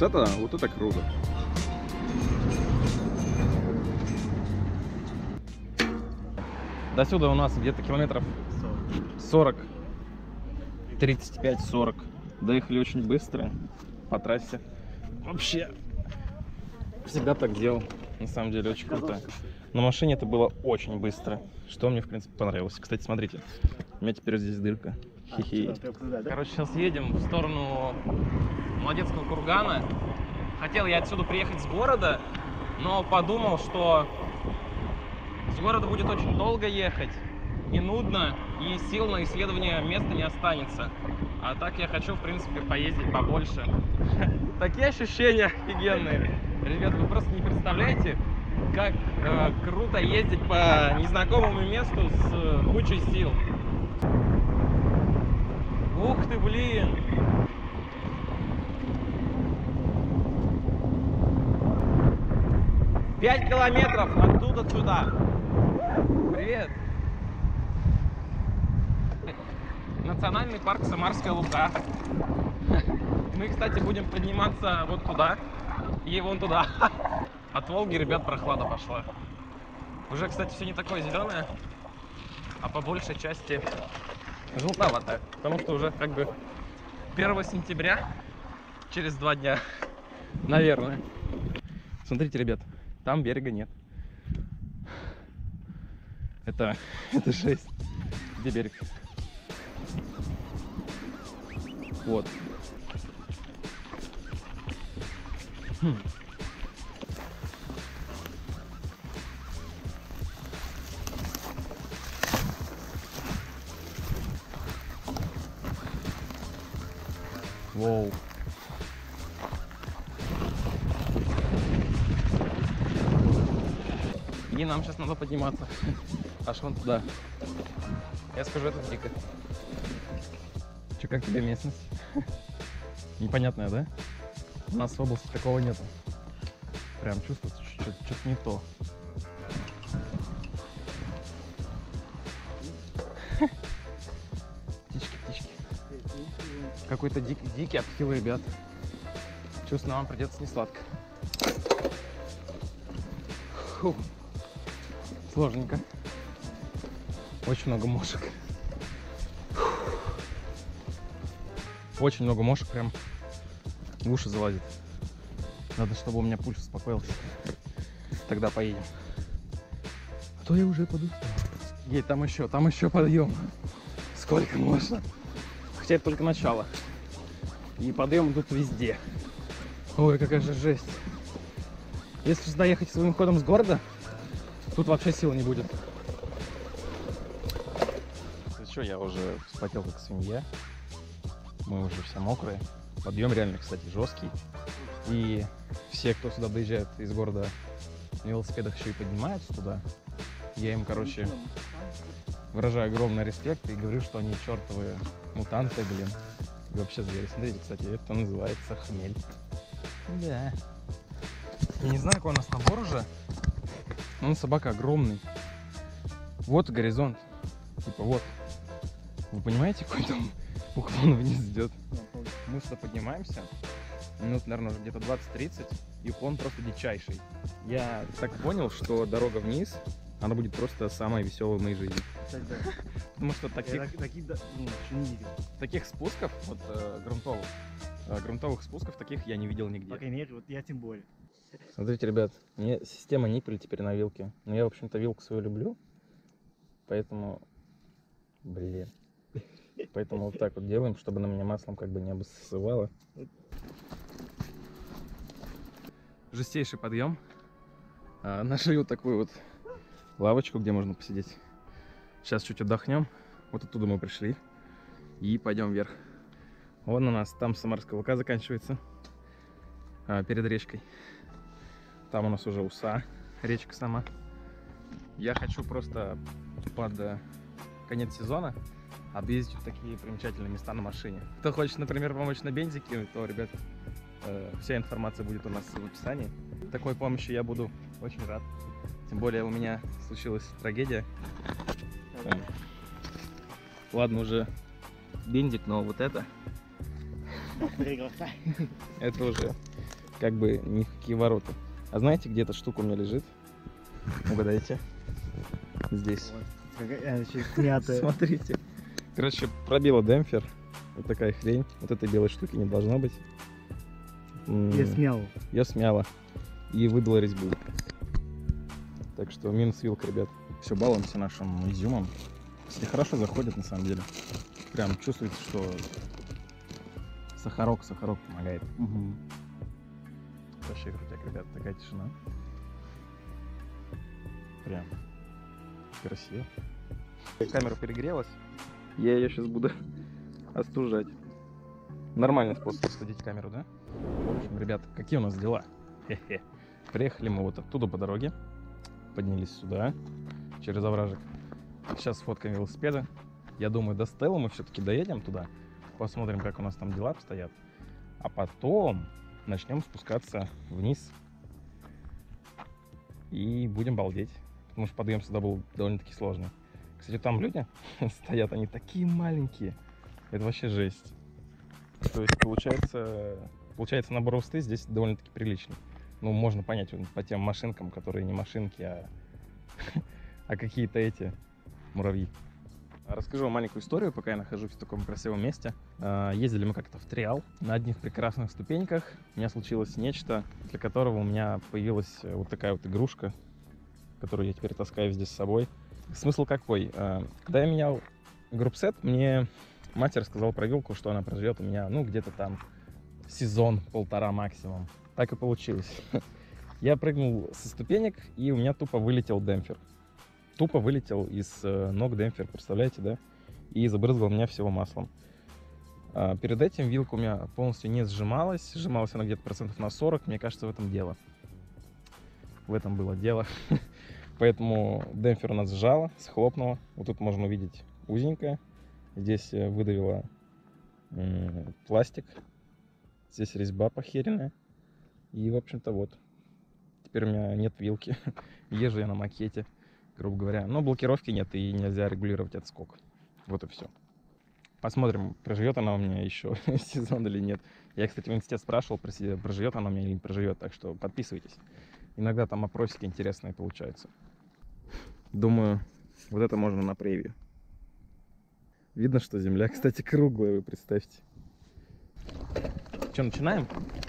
Вот это круто. До сюда у нас где-то километров 40. 35-40. Доехали очень быстро по трассе. Вообще всегда так делал. На самом деле очень круто. На машине это было очень быстро, что мне в принципе понравилось. Кстати, смотрите, у меня теперь здесь дырка. Хи-хи. Короче, сейчас едем в сторону Молодецкого кургана. Хотел я отсюда приехать с города, но подумал, что с города будет очень долго ехать и нудно, и сил на исследование места не останется. А так я хочу, в принципе, поездить побольше. Такие ощущения офигенные. Ребята, вы просто не представляете, как круто ездить по незнакомому месту с кучей сил. Ух ты, блин! Пять километров оттуда сюда. Привет! Национальный парк Самарская Луга. Мы, кстати, будем подниматься вот туда и вон туда. От Волги, ребят, прохлада пошла. Уже, кстати, все не такое зеленое, а по большей части желтоватое. Потому что уже как бы 1 сентября, через 2 дня, наверное. Смотрите, ребят, там берега нет. Это жесть. Где берег? Вот. Воу. И нам сейчас надо подниматься аж вон туда. Я скажу, это дико. Че, как тебе местность? Непонятная, да? У нас в области такого нету. Прям чувствуется что-то не то. Птички. Какой-то дикий отхил, ребят. Чувствую, вам придется не сладко. Фу. Сложненько. Очень много мошек. Очень много мошек, прям в уши залазит. Надо, чтобы у меня пульс успокоился. Тогда поедем. А то я уже подустал. Ей, там еще подъем. Сколько можно? Хотя это только начало. И подъем тут везде. Ой, какая же жесть. Если сюда ехать своим ходом с города, тут вообще сил не будет. Что, я уже вспотел как свинья. Мы уже все мокрые. Подъем реально, кстати, жесткий. И все, кто сюда доезжает из города на велосипедах, еще и поднимаются туда. Я им, короче, выражаю огромный респект и говорю, что они чертовые мутанты, блин. И вообще звери. Смотрите, кстати, это называется хмель. Да. Я не знаю, какой у нас набор уже. Но он, собака, огромный. Вот горизонт. Типа вот. Вы понимаете, какой там уклон вниз идет? Мы сюда поднимаемся. Минут, наверное, уже где-то 20-30. И уклон просто дичайший. Я так понял, что дорога вниз, она будет просто самая веселая в моей жизни. Потому что таких спусков, вот грунтовых спусков таких я не видел нигде. По крайней мере, вот я тем более. Смотрите, ребят, мне система ниппель теперь на вилке. Но я, в общем-то, вилку свою люблю. Поэтому, блин. Поэтому вот так вот делаем, чтобы на меня маслом как бы не обсывало. Жестейший подъем. Нашли вот такую вот лавочку, где можно посидеть. Сейчас чуть отдохнем. Вот оттуда мы пришли. И пойдем вверх. Вон у нас, там Самарская Луга заканчивается. Перед речкой. Там у нас уже Уса, речка сама. Я хочу просто под конец сезона объездить вот такие примечательные места на машине. Кто хочет, например, помочь на бензике, то, ребят, вся информация будет у нас в описании. Такой помощи я буду очень рад. Тем более у меня случилась трагедия. Ладно, уже бензик, но вот это... Это уже как бы ни в какие ворота. А знаете, где эта штука у меня лежит? Угадайте. Здесь. Какая снятая. Смотрите. Короче, пробила демпфер. Вот такая хрень. Вот этой белой штуки не должно быть. Я смял. Я смяла. И выдала резьбу. Так что минус вилка, ребят. Все, балуемся нашим изюмом. Кстати, хорошо заходит на самом деле. Прям чувствуется, что сахарок помогает. Угу. Вообще крутяк, ребят. Такая тишина. Прям красиво. Камера перегрелась. Я ее сейчас буду остужать. Нормальный способ остудить камеру, да? В общем, ребят, какие у нас дела? Хе-хе. Приехали мы вот оттуда по дороге. Поднялись сюда, через овражек. Сейчас сфоткаем велосипеды. Я думаю, до Стеллы мы все-таки доедем туда. Посмотрим, как у нас там дела обстоят. А потом начнем спускаться вниз. И будем балдеть. Потому что подъем сюда был довольно-таки сложный. Кстати, там люди стоят, они такие маленькие. Это вообще жесть. То есть получается набор высоты здесь довольно-таки приличный. Ну, можно понять по тем машинкам, которые не машинки, а какие-то эти муравьи. Расскажу вам маленькую историю, пока я нахожусь в таком красивом месте. Ездили мы как-то в Триал. На одних прекрасных ступеньках у меня случилось нечто, для которого у меня появилась вот такая вот игрушка, которую я теперь таскаю везде с собой. Смысл какой? Когда я менял группсет, мне мать рассказала про вилку, что она проживет у меня, ну, где-то там сезон-полтора максимум. Так и получилось. Я прыгнул со ступенек, и у меня тупо вылетел демпфер. Тупо вылетел из ног демпфер, представляете, да? И забрызгал меня всего маслом. Перед этим вилка у меня полностью не сжималась. Сжималась она где-то процентов на 40. Мне кажется, в этом дело. В этом было дело. Поэтому демпфер у нас сжало, схлопнуло. Вот тут можно увидеть узенькое. Здесь выдавило пластик. Здесь резьба похеренная. И, в общем-то, вот. Теперь у меня нет вилки. Езжу я на макете, грубо говоря. Но блокировки нет, и нельзя регулировать отскок. Вот и все. Посмотрим, проживет она у меня еще сезон или нет. Я, кстати, в институте спрашивал, проживет она у меня или не проживет. Так что подписывайтесь. Иногда там опросики интересные получаются. Думаю, вот это можно на превью. Видно, что земля, кстати, круглая, вы представьте. Что, начинаем?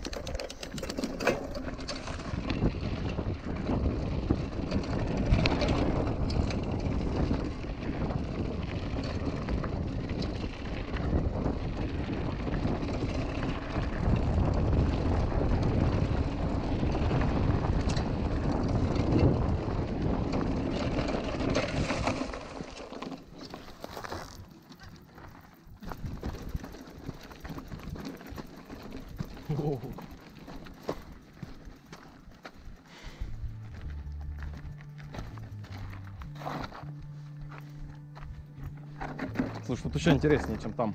Слушай, тут еще интереснее, чем там.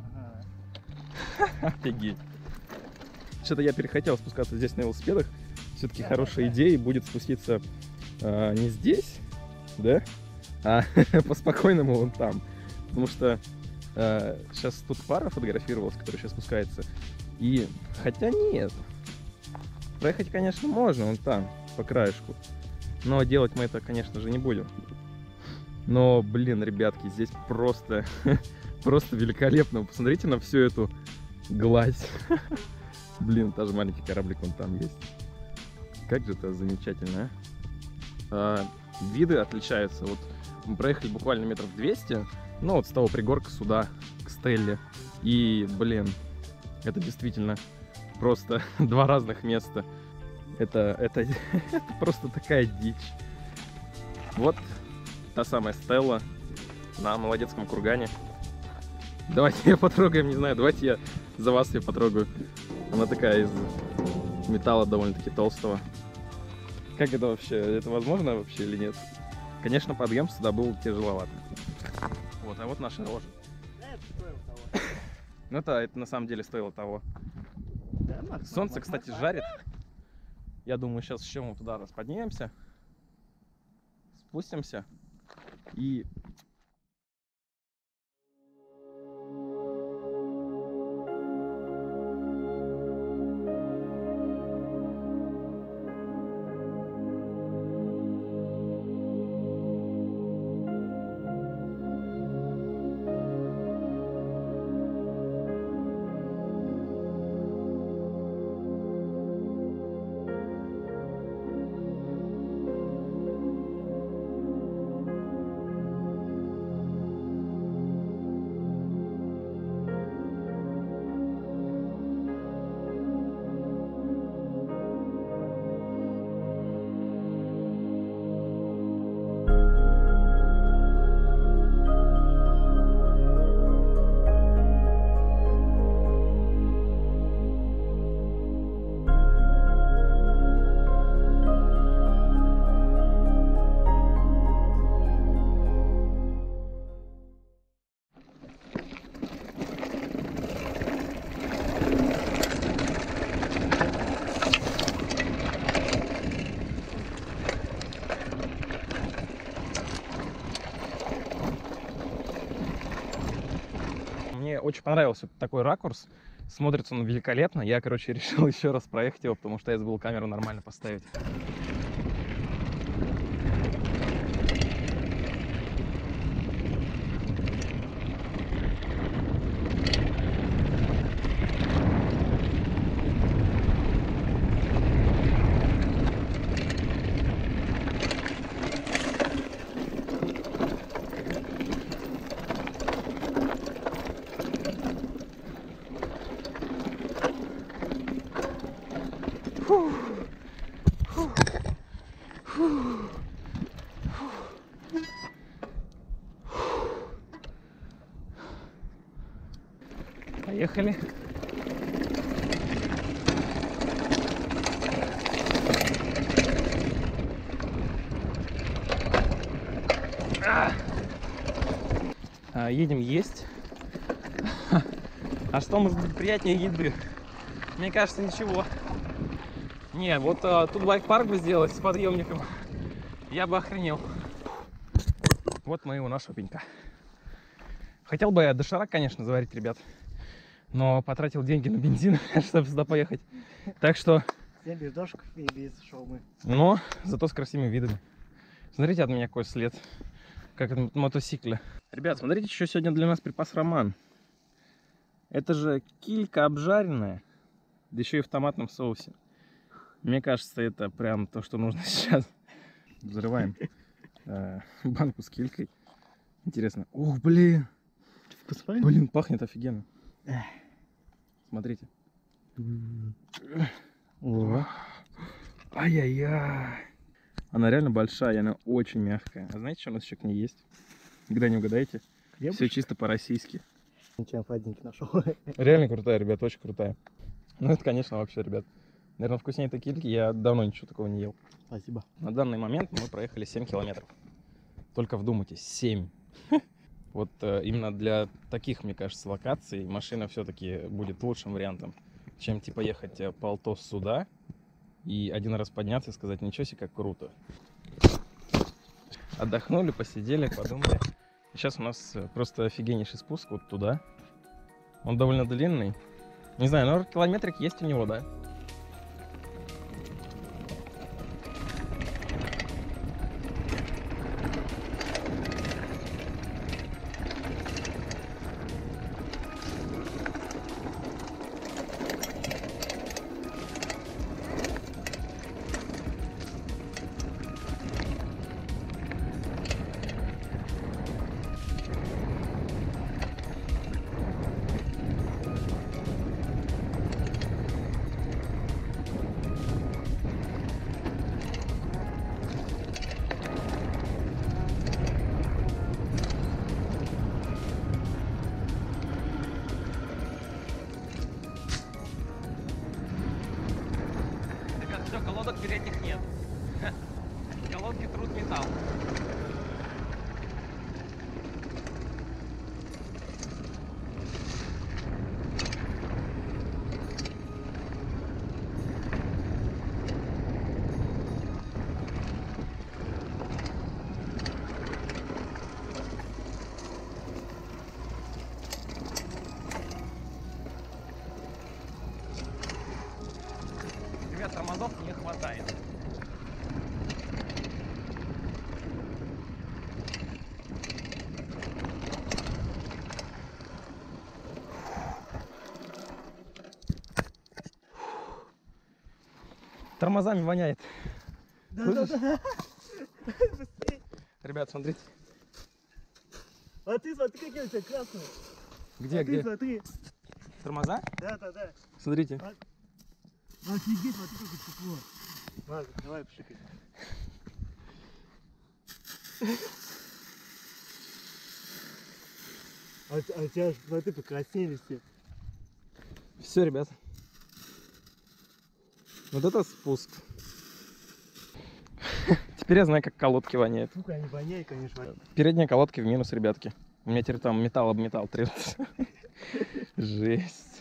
Офигеть. Что-то я перехотел спускаться здесь на велосипедах. Все-таки хорошая идея будет спуститься не здесь, да, а по-спокойному вон там. Потому что сейчас тут пара фотографировалась, которая сейчас спускается. И хотя нет. Проехать, конечно, можно вон там, по краешку. Но делать мы это, конечно же, не будем. Но, блин, ребятки, здесь просто великолепно. Посмотрите на всю эту гладь. Блин, даже маленький кораблик вон там есть. Как же это замечательно, а? Виды отличаются. Вот мы проехали буквально метров 200, ну вот с того пригорка сюда, к Стелле. И, блин, это действительно просто два разных места. Это просто такая дичь. Вот та самая Стелла на Молодецком кургане. Давайте ее потрогаем, не знаю, давайте я за вас ее потрогаю. Она такая из металла довольно-таки толстого. Как это вообще? Это возможно вообще или нет? Конечно, подъем сюда был тяжеловато. Вот, а вот наша рожа. Ну да, это на самом деле стоило того. Солнце, кстати, жарит. Я думаю, сейчас еще мы туда раз поднимемся, спустимся и... очень понравился такой ракурс. Смотрится он великолепно. Я, короче, решил еще раз проехать его, потому что я забыл камеру нормально поставить. Поехали. Едем есть. А что может быть приятнее еды? Мне кажется, ничего. Не, вот тут байк-парк бы сделать с подъемником, я бы охренел. Вот мы у нашего пенька. Хотел бы я доширак, конечно, заварить, ребят, но потратил деньги на бензин, чтобы сюда поехать. Так что... Без дошек и без шаурмы. Но зато с красивыми видами. Смотрите от меня какой след, как от мотоцикля. Ребят, смотрите, что сегодня для нас припас Роман. Это же килька обжаренная, да еще и в томатном соусе. Мне кажется, это прям то, что нужно сейчас. Взрываем банку с килькой. Интересно. Ух, блин. Вкусный? Блин, пахнет офигенно. Смотрите. Ай-яй-яй. Она реально большая, она очень мягкая. А знаете, что у нас еще к ней есть? Никогда не угадаете? Все чисто по-российски. Ничем сладенький нашел. Реально крутая, ребят, очень крутая. Ну это, конечно, вообще, ребят. Наверное, вкуснее этой кильки я давно ничего такого не ел. Спасибо. На данный момент мы проехали 7 километров. Только вдумайтесь, 7. Вот именно для таких, мне кажется, локаций машина все-таки будет лучшим вариантом, чем типа ехать по Алтос сюда и один раз подняться и сказать: ничего себе, как круто. Отдохнули, посидели, подумали. И сейчас у нас просто офигеннейший спуск вот туда. Он довольно длинный. Не знаю, но километрик есть у него, да? Колодок передних нет. Колодки трут металл. Ребят, тормозов не хватает. Тормозами воняет. Да. Ребят, смотрите. А ты смотри, какие у тебя красные. Где? Смотри. Тормоза? Да. Смотрите. Офигеть, смотри, как тепло. Ладно, давай пшикай. А у тебя, смотри, покраснели все. Все, ребят. Вот это спуск. Теперь я знаю, как колодки воняют. Сука, они воняют, конечно. Передние колодки в минус, ребятки. У меня теперь там металл об металл трется. Жесть.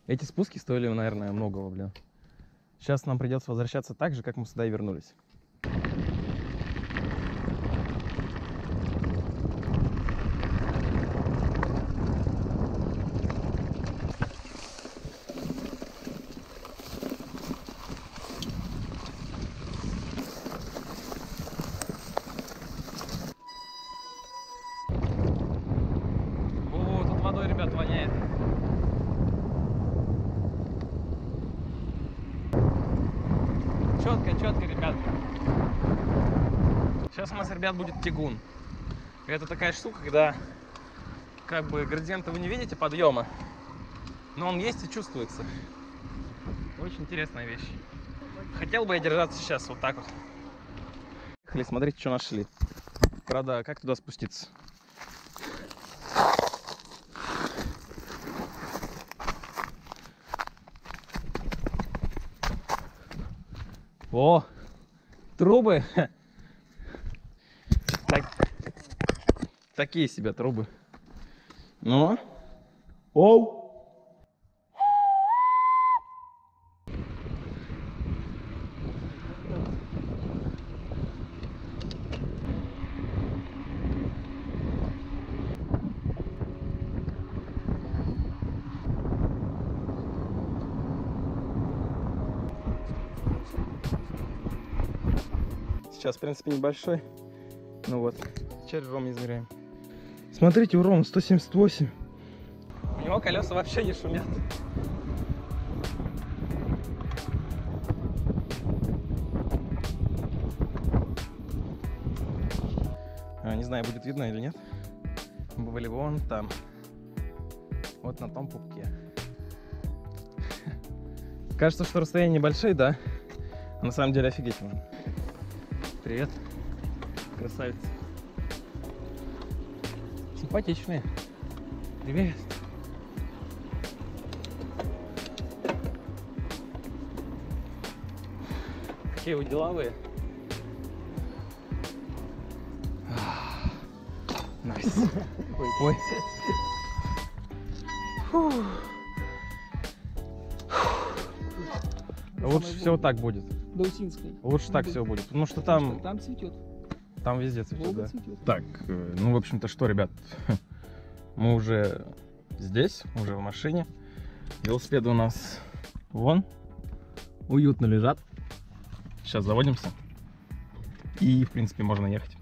Эти спуски стоили, наверное, многого, блин. Сейчас нам придется возвращаться так же, как мы сюда и вернулись. О, тут водой, ребят, воняет. Четко, ребят. Сейчас у нас, ребят, будет тягун. Это такая штука, когда как бы градиента вы не видите подъема, но он есть и чувствуется. Очень интересная вещь. Хотел бы я держаться сейчас вот так вот. Поехали, смотрите, что нашли. Правда, как туда спуститься? О, трубы. Такие себе трубы. Ну? Оу. Сейчас, в принципе, небольшой. Ну вот, теперь ром измеряем. Смотрите, у Рома 178. У него колеса вообще не шумят. Не знаю, будет видно или нет. Мы были вон там. Вот на том пупке. Кажется, что расстояние небольшое, да? А на самом деле офигеть можно. Привет, красавица. Симпатичные. Привет. Какие вы деловые. Найс. Ой. Лучше всего так будет. До Усинской. Лучше так все будет, потому что там... Там цветет. Там везде цветет, Волга да. цветет. Так, ну, в общем-то, что, ребят, мы уже здесь, уже в машине. Велосипеды у нас вон, уютно лежат. Сейчас заводимся. И, в принципе, можно ехать.